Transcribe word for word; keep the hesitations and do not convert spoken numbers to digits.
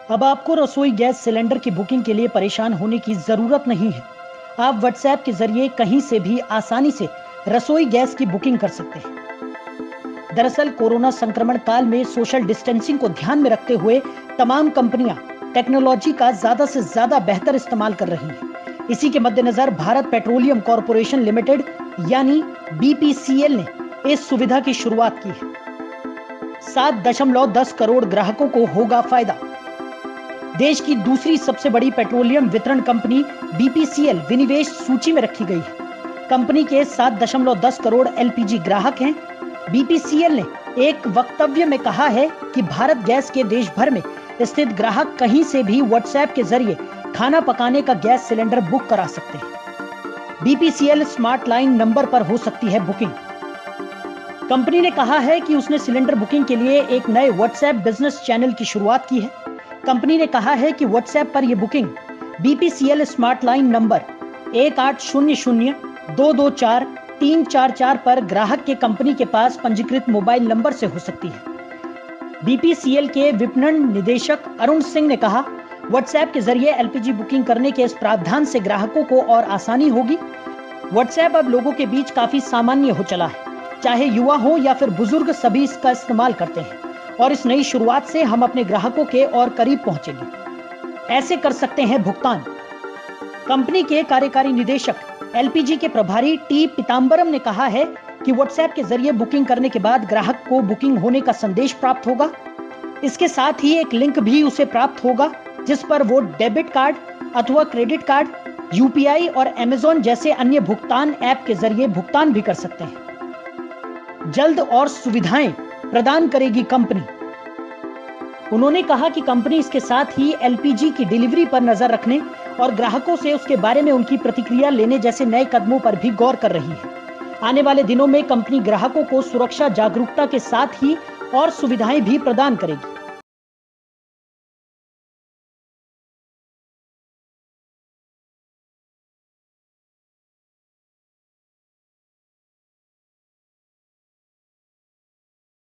अब आपको रसोई गैस सिलेंडर की बुकिंग के लिए परेशान होने की जरूरत नहीं है। आप व्हाट्सएप के जरिए कहीं से भी आसानी से रसोई गैस की बुकिंग कर सकते हैं। दरअसल कोरोना संक्रमण काल में सोशल डिस्टेंसिंग को ध्यान में रखते हुए तमाम कंपनियां टेक्नोलॉजी का ज्यादा से ज्यादा बेहतर इस्तेमाल कर रही हैं। इसी के मद्देनजर भारत पेट्रोलियम कॉरपोरेशन लिमिटेड यानी बी पी सी एल ने इस सुविधा की शुरुआत की है। सात दशमलव दस करोड़ ग्राहकों को होगा फायदा। देश की दूसरी सबसे बड़ी पेट्रोलियम वितरण company B P C L विनिवेश सूची में रखी गई है। कंपनी के सात दशमलव दस करोड़ एल पी जी ग्राहक हैं। बी पी सी एल ने एक वक्तव्य में कहा है कि भारत गैस के देश भर में स्थित ग्राहक कहीं से भी व्हाट्सएप के जरिए खाना पकाने का गैस सिलेंडर बुक करा सकते हैं। B P C L smart line number पर हो सकती है बुकिंग। कंपनी ने कहा है कि उसने सिलेंडर बुकिंग के लिए एक नए व्हाट्सएप बिजनेस चैनल की शुरुआत की है। कंपनी ने कहा है कि व्हाट्सएप पर यह booking B P C L smart line number एक आठ शून्य शून्य दो दो चार तीन चार चार पर ग्राहक के कंपनी के पास पंजीकृत मोबाइल नंबर से हो सकती है। बी पी सी एल के विपणन निदेशक अरुण सिंह ने कहा, व्हाट्सएप के जरिए एल पी जी बुकिंग करने के इस प्रावधान से ग्राहकों को और आसानी होगी। व्हाट्सएप अब लोगों के बीच काफी सामान्य हो चला है। चाहे युवा हो या फिर बुजुर्ग, सभी इसका इस्तेमाल करते हैं और इस नई शुरुआत से हम अपने ग्राहकों के और करीब पहुंचेंगे। ऐसे कर सकते हैं भुगतान। कंपनी के कार्यकारी निदेशक एल पी जी के प्रभारी टी पीताम्बरम ने कहा है कि व्हाट्सएप के जरिए बुकिंग करने के बाद ग्राहक को बुकिंग होने का संदेश प्राप्त होगा। इसके साथ ही एक लिंक भी उसे प्राप्त होगा जिस पर वो डेबिट कार्ड अथवा credit card, U P I और अमेज़न जैसे अन्य भुगतान ऐप के जरिए भुगतान भी कर सकते हैं। जल्द और सुविधाएं प्रदान करेगी कंपनी। उन्होंने कहा कि कंपनी इसके साथ ही एल पी जी की डिलीवरी पर नजर रखने और ग्राहकों से उसके बारे में उनकी प्रतिक्रिया लेने जैसे नए कदमों पर भी गौर कर रही है। आने वाले दिनों में कंपनी ग्राहकों को सुरक्षा जागरूकता के साथ ही और सुविधाएं भी प्रदान करेगी।